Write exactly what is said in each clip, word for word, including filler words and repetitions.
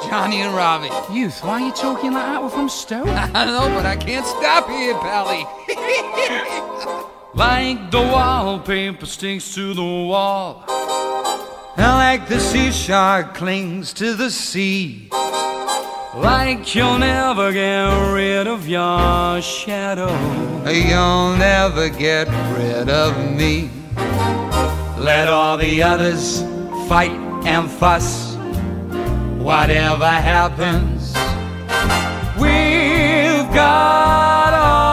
Johnny and Robbie. Youth, why are you talking like that? We're from Stoke. I know, but I can't stop here, Pally. Like the wallpaper sticks to the wall, and like the sea shark clings to the sea, like you'll never get rid of your shadow, you'll never get rid of me. Let all the others fight and fuss. Whatever happens, we've got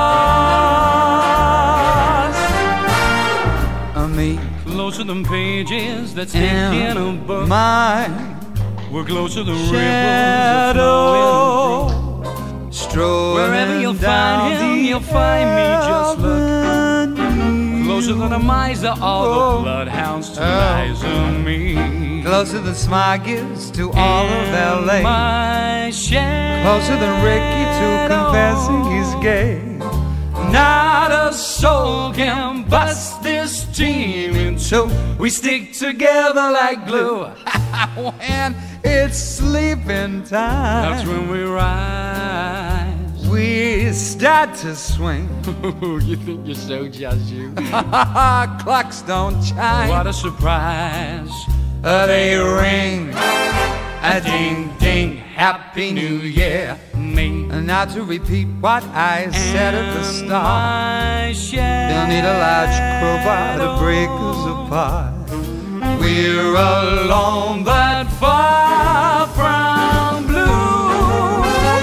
us. Me, closer than pages that stick in a book. Mine, we're closer than shadow, ripples strolling wherever you'll find him, you'll find me. Just look closer than a miser, all the bloodhounds to miser me. Closer than Smog is to all of L A. My closer than Ricky to confessing he's gay. Not a soul can bust this team in two. We stick together like glue. When it's sleeping time, that's when we rise. We start to swing. You think you're so just you? Clocks don't chime. What a surprise. Uh, they ring. A ding ding. Happy New Year. Me. And not to repeat what I said at the start, they'll need a large crowbar to break us apart. We're alone but far from blue.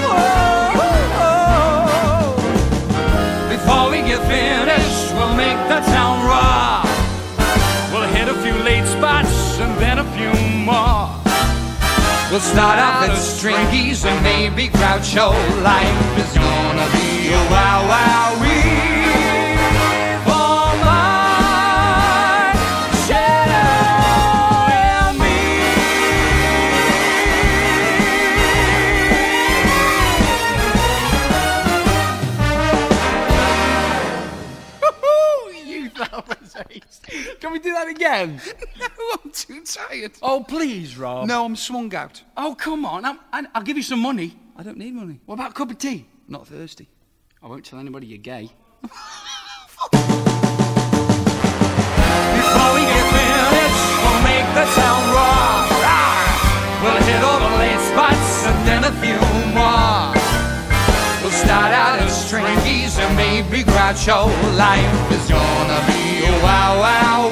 Before we get finished, we'll make the town rock. We'll hit a few late spots and then a few more. We'll start off at Stringy's and maybe Groucho. Life is gonna be a wow wow wee for my shadow and me. You that was ace. Can we do that again? No, I'm too tired. Oh, please, Rob. No, I'm swung out. Oh, come on. I'm, I, I'll give you some money. I don't need money. What about a cup of tea? Not thirsty. I won't tell anybody you're gay. Before we get finished, we'll make the town rock. We'll hit all the late spots and then a few more. We'll start out at Stringy's and maybe Groucho. Life is gonna be a wow wow